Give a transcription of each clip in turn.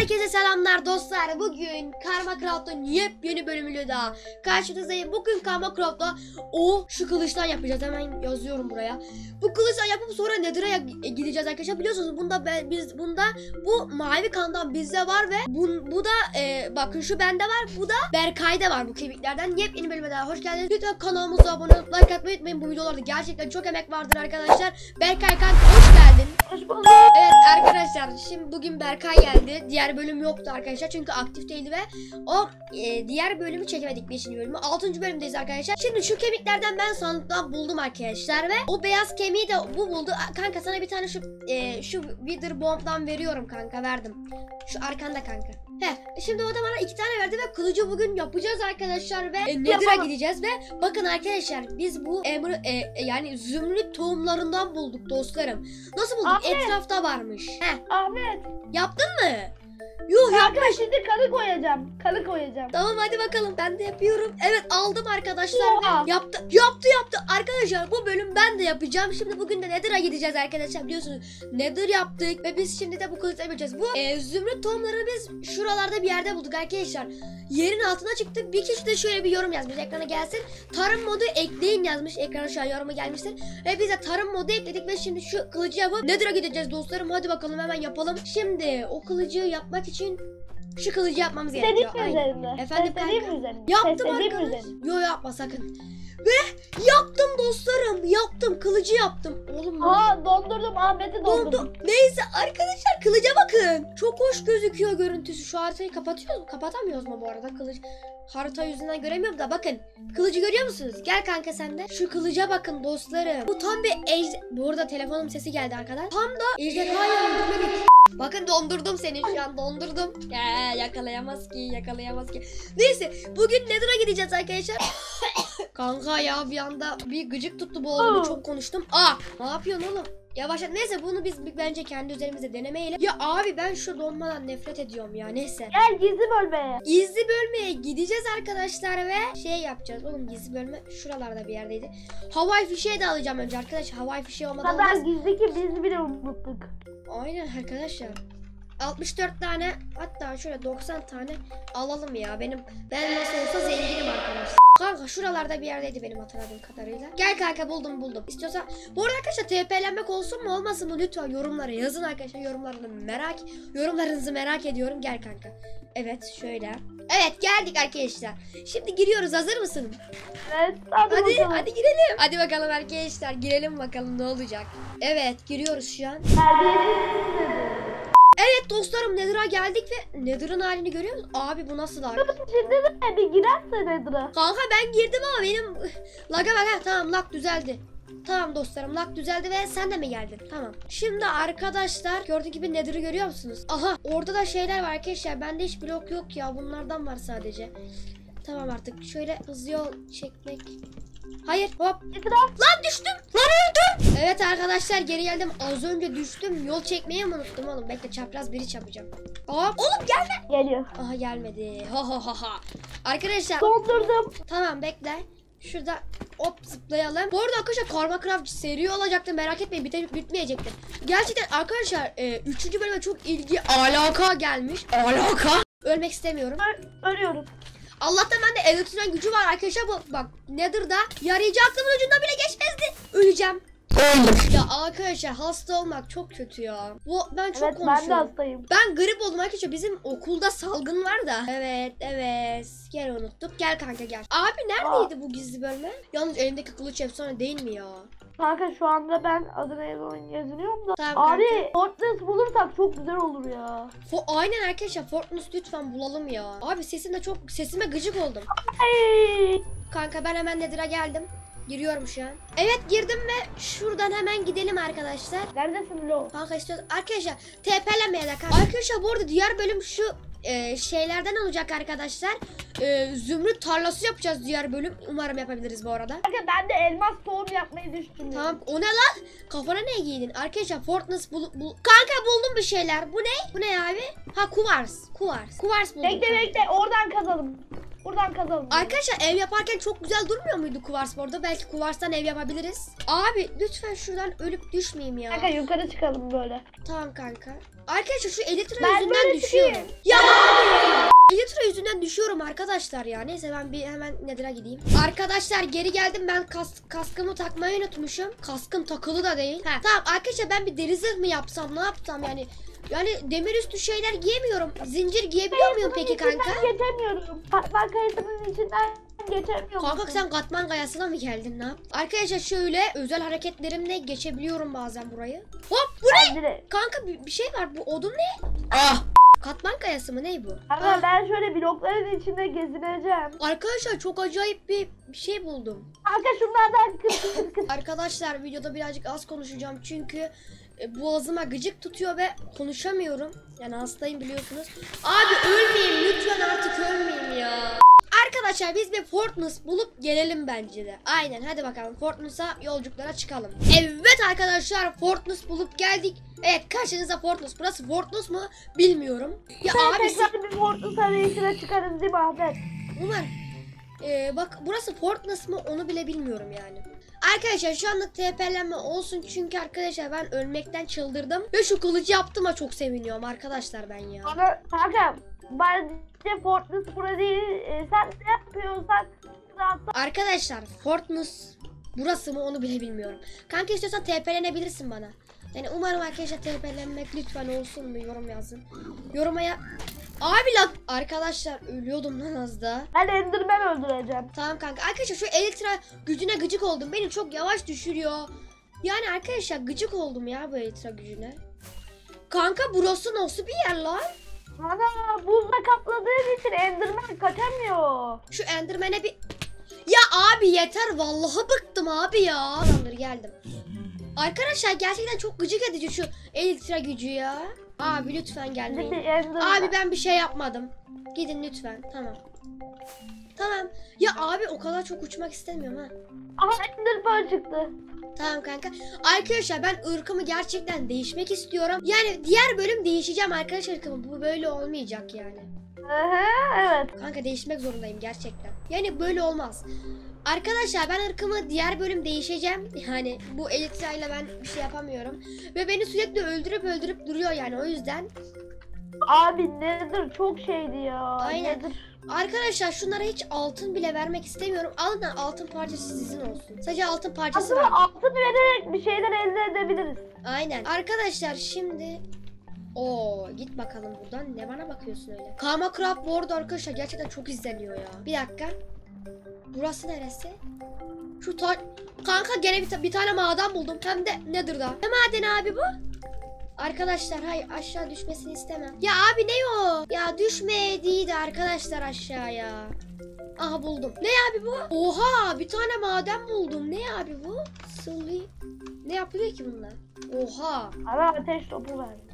Herkese selamlar dostlar. Bugün Karmacraft'ın yepyeni bölümüyle daha karşınızdayım. Bugün Karmacraft'ta şu kılıçtan yapacağız. Hemen yazıyorum buraya. Bu kılıçtan yapıp sonra Nether'a gideceğiz arkadaşlar. Biliyorsunuz bunda bu mavi kandan bizde var ve bu da bakın şu bende var. Bu da Berkay'da var, bu kemiklerden. Yepyeni bölüme daha hoş geldiniz. Lütfen kanalımıza abone olup like atmayı unutmayın. Bu videolarda gerçekten çok emek vardır arkadaşlar. Berkay kanka hoş geldin. Hoş bulduk. Evet arkadaşlar, şimdi bugün Berkay geldi. Diğer bölüm yoktu arkadaşlar çünkü aktif değildi ve o diğer bölümü çekemedik, 5. bölümü. 6. bölümdeyiz arkadaşlar. Şimdi şu kemiklerden ben sandıktan buldum arkadaşlar ve o beyaz kemiği de bu buldu. Kanka sana bir tane şu Wither Bomb'dan veriyorum kanka, verdim. Şu arkanda kanka. Şimdi o da bana 2 tane verdi ve kılıcı bugün yapacağız arkadaşlar ve Nether'a gideceğiz ve bakın arkadaşlar biz bu yani zümrüt tohumlarından bulduk dostlarım. Nasıl bulduk? Ahmet. Etrafta varmış. Ahmet. Yaptın mı? Yuh Kanka yapmış. şimdi kalı koyacağım. Kalı koyacağım. Tamam hadi bakalım, ben de yapıyorum. Evet aldım arkadaşlar. Oha. Yaptı. Arkadaşlar bu bölüm ben de yapacağım. Şimdi bugün de Nether'a gideceğiz arkadaşlar, biliyorsunuz. Nether yaptık ve biz şimdi de bu kılıçla yapacağız. Bu zümrüt tohumlarını biz şuralarda bir yerde bulduk arkadaşlar. Yerin altına çıktık. Bir kişi de şöyle bir yorum yazmış, ekrana gelsin. Tarım modu ekleyin yazmış. Ekrana şu an yoruma gelmiştir. Ve biz de tarım modu ekledik ve şimdi şu kılıcı yapıp Nether'a gideceğiz dostlarım. Hadi bakalım hemen yapalım. Şimdi o kılıcı yapmak için şu kılıcı yapmamız gerekiyor. Senin üzerinde. Efendim Senin kanka? üzerinde. Yaptım Senin arkadaş. üzerinde. Yo yapma sakın. Ve yaptım dostlarım. Yaptım. Kılıcı yaptım. Oğlum Dondurdum. Ahmet'i dondurdum. Neyse arkadaşlar, kılıca bakın. Çok hoş gözüküyor görüntüsü. Şu haritayı kapatamıyoruz mu bu arada? Kılıç harita yüzünden göremiyorum da bakın. Kılıcı görüyor musunuz? Gel kanka sen de. Şu kılıca bakın dostlarım. Bu tam bir Bu arada telefonum sesi geldi arkadaş. Tam da ejderhayı öldürmelik. Bakın dondurdum seni, şu an dondurdum. Yakalayamaz ki. Neyse bugün Nether'a gideceğiz arkadaşlar. Kanka ya bir anda bir gıcık tuttu bu oğlumu, çok konuştum. Ne yapıyorsun oğlum? Yavaşlat. Neyse bunu biz bence kendi üzerimizde denemeyelim. Ya abi ben şu donmadan nefret ediyorum ya, neyse. Gel gizli bölmeye. Gizli bölmeye gideceğiz arkadaşlar ve şey yapacağız. Oğlum gizli bölme şuralarda bir yerdeydi. Havai fişeği de alacağım önce arkadaşlar. Havai fişeği O olmadan kadar olmaz. gizli ki biz bile unuttuk. Aynen arkadaşlar. 64 tane, hatta şöyle 90 tane alalım ya. Ben nasıl olsa zenginim arkadaşlar. Kanka şuralarda bir yerdeydi benim hatırladığım kadarıyla. Gel kanka, buldum. İstiyorsan bu arada arkadaşlar TP'lenmek olsun mu olmasın mı lütfen yorumlara yazın arkadaşlar. Yorumlarınızı merak ediyorum. Gel kanka. Evet şöyle. Evet geldik arkadaşlar. Şimdi giriyoruz, hazır mısın? Evet. Hadi girelim. Hadi bakalım arkadaşlar, girelim bakalım ne olacak. Evet giriyoruz şu an. Evet dostlarım, Nether'a geldik ve Nether'ın halini görüyor musun? Abi bu nasıl lag? Şimdi de bir girerse Nether'a. Kanka ben girdim ama benim lag'a bak. Tamam lag düzeldi. Tamam dostlarım, lag düzeldi ve sen de mi geldin? Tamam. Şimdi arkadaşlar gördüğünüz gibi Nether'ı görüyor musunuz? Aha orada da şeyler var arkadaşlar. Bende hiç blok yok ya, bunlardan var sadece. Tamam artık şöyle hızlı yol çekmek. Hayır hop. Lan düştüm. Lan öldüm. Evet arkadaşlar geri geldim. Az önce düştüm. Yol çekmeyi mi unuttum oğlum? Bekle, çapraz biri çapacağım. Hop. Oğlum gelme. Geliyor. Aha gelmedi. Ha. Arkadaşlar. Dondurdum. Tamam bekle. Şurada hop zıplayalım. Bu arada arkadaşlar Karmacraft seri olacaktı, merak etmeyin, bitmeyecektir. Gerçekten arkadaşlar 3. bölüme çok ilgi alaka gelmiş. Ölmek istemiyorum. Ölüyorum. Allah'tan bende elektron gücü var arkadaşlar. Bak Nether'da yarayıcı aklımın ucundan bile geçmezdi. Öleceğim. Ya arkadaşlar hasta olmak çok kötü ya. Ben çok konuşuyorum. Ben de hastayım. Ben grip oldum arkadaşlar. Bizim okulda salgın var da. Evet. Gel unuttuk. Gel kanka gel. Abi neredeydi bu gizli bölme? Yalnız elimdeki kılıç efsane değil mi ya? Kanka şu anda ben adına yazılıyorum da. Tamam, abi kanka. Fortress bulursak çok güzel olur ya. Aynen arkadaşlar, Fortress lütfen bulalım ya. Abi sesime gıcık oldum. Ay. Kanka ben hemen Nether'a geldim. Giriyorum şu an. Evet girdim ve şuradan hemen gidelim arkadaşlar. Neredesin lo? Kanka istiyoruz. Arkadaşlar TP'lenmeye de kanka. Arkadaşlar bu arada diğer bölüm şu şeylerden olacak arkadaşlar. Zümrüt tarlası yapacağız diğer bölüm. Umarım yapabiliriz bu arada. Kanka ben de elmas tohum yapmayı düşünüyorum. Tamam, o ne lan? Kafana ne giydin? Arkadaşlar Fortress Kanka buldum bir şeyler. Bu ne? Bu ne abi? Ha kuvars. Kuvars buldum. Bekle oradan kazalım. Buradan kazalım. Arkadaşlar ev yaparken çok güzel durmuyor muydu kuvars bu arada? Belki kuvarstan ev yapabiliriz. Abi lütfen şuradan ölüp düşmeyeyim ya. Kanka yukarı çıkalım böyle. Tamam kanka. Arkadaşlar şu elektrik Ben yüzünden böyle düşüyorum. çıkayım. çalışıyorum arkadaşlar ya. Neyse ben bir hemen Nether'a gideyim. Arkadaşlar geri geldim. Ben kaskımı takmayı unutmuşum. Kaskım takılı da değil. Ha, tamam arkadaşlar ben bir deri zırh mı yapsam, ne yapsam yani. Yani demir üstü şeyler giyemiyorum. Zincir giyebiliyor muyum peki kanka? Ben geçemiyorum. Katman kayasının içinden geçemiyorum. Kanka sen katman kayasına mı geldin, ne yap? Arkadaşlar şöyle özel hareketlerimle geçebiliyorum bazen burayı. Hop bu ne? Direkt. Kanka bir şey var, bu odun ne? Ah! Katman kayası mı, ne bu? Ama ben şöyle blokların içinde gezineceğim. Arkadaşlar çok acayip bir şey buldum. Kanka şunlardan kız. Arkadaşlar videoda birazcık az konuşacağım çünkü boğazıma gıcık tutuyor ve konuşamıyorum. Yani hastayım biliyorsunuz. Abi ölmeyeyim lütfen, artık ölmeyeyim ya. Arkadaşlar biz bir Fortress bulup gelelim bence de. Aynen, hadi bakalım Fortress'a yolculuklara çıkalım. Evet arkadaşlar, Fortress bulup geldik. Evet, karşınızda Fortress. Burası Fortress mu bilmiyorum. Ya abi Tekrar bir Fortress arayışına çıkarız değil mi Ahmet? Umarım. Bak burası Fortress mı onu bile bilmiyorum yani. Arkadaşlar şu anlık TP'lenme olsun çünkü arkadaşlar ben ölmekten çıldırdım. Ve şu kılıcı yaptığıma çok seviniyorum arkadaşlar ben ya. Bana kanka bence Fortress burada değil. Sen ne yapıyorsan zaten. Arkadaşlar Fortress burası mı onu bile bilmiyorum. Kanka istiyorsan TP'lenebilirsin bana. Yani umarım arkadaşlar TP'lenmek lütfen olsun mu, yorum yazın. Yoruma ya... Abi lan arkadaşlar ölüyordum lan az da. Ben Enderman öldüreceğim. Tamam kanka. Arkadaşlar şu elektra gücüne gıcık oldum. Beni çok yavaş düşürüyor. Yani arkadaşlar gıcık oldum ya bu elektra gücüne. Kanka burası nasıl bir yer lan? Ana buzla kapladığın için Enderman kaçamıyor. Şu Enderman'e bir... Ya abi yeter vallahi bıktım abi ya. Tamamdır geldim. Arkadaşlar gerçekten çok gıcık edici şu elektra gücü ya. Abi lütfen gelmeyin. Abi ben bir şey yapmadım. Gidin lütfen. Tamam. Tamam. Ya abi o kadar çok uçmak istemiyorum ha. Aha Enderman çıktı. Tamam kanka. Arkadaşlar ben ırkımı gerçekten değişmek istiyorum. Yani diğer bölüm değişeceğim arkadaşlar ırkımı. Bu böyle olmayacak yani. Evet. Kanka değişmek zorundayım gerçekten. Yani böyle olmaz. Arkadaşlar ben ırkımı diğer bölüm değişeceğim. Yani bu Elytra ile ben bir şey yapamıyorum. Ve beni sürekli öldürüp duruyor yani o yüzden. Abi Nether çok şeydi ya. Aynen. Nether. Arkadaşlar şunlara hiç altın bile vermek istemiyorum. Alın da altın parçası sizin olsun. Sadece altın parçası Aslında var. altın vererek bir şeyler elde edebiliriz. Aynen. Arkadaşlar şimdi... Oo git bakalım buradan. Ne bana bakıyorsun öyle? Karma Craft bu arada arkadaşlar gerçekten çok izleniyor ya. Bir dakika. Burası neresi? Şu kanka gene bir tane maden buldum. Hem de Nether'da. Ne madeni abi bu? Arkadaşlar hayır aşağı düşmesini istemem. Ya abi ne o? Ya düşmeyeydi arkadaşlar aşağıya. Aha buldum. Ne abi bu? Oha bir tane maden buldum. Ne abi bu? Sıvı. Ne yapıyor ki bunlar? Oha. Ama ateş topu verdi.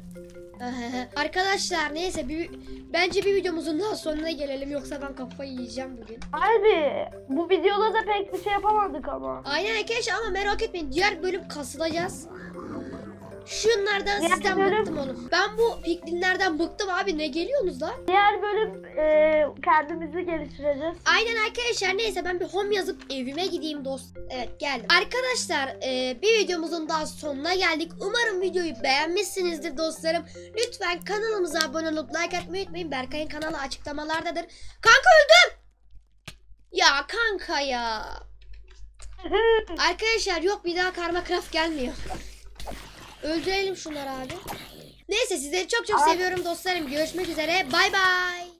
Arkadaşlar neyse bence bir videomuzun daha sonuna gelelim yoksa ben kafayı yiyeceğim bugün. Abi bu videoda da pek bir şey yapamadık ama. Aynen arkadaşlar ama merak etmeyin diğer bölüm kasılacağız. Şunlardan Diğer sizden bölüm- bıktım oğlum. Ben bu piklinlerden bıktım abi, ne geliyorsunuz lan? Diğer bölüm kendimizi geliştireceğiz. Aynen arkadaşlar neyse ben bir home yazıp evime gideyim dost. Evet geldim. Arkadaşlar bir videomuzun daha sonuna geldik. Umarım videoyu beğenmişsinizdir dostlarım. Lütfen kanalımıza abone olup like atmayı unutmayın. Berkay'ın kanalı açıklamalardadır. Kanka öldüm. Ya kanka ya. Arkadaşlar yok bir daha Karma Craft gelmiyor. Öldürelim şunları abi. Neyse sizleri çok çok seviyorum dostlarım. Görüşmek üzere. Bay bay.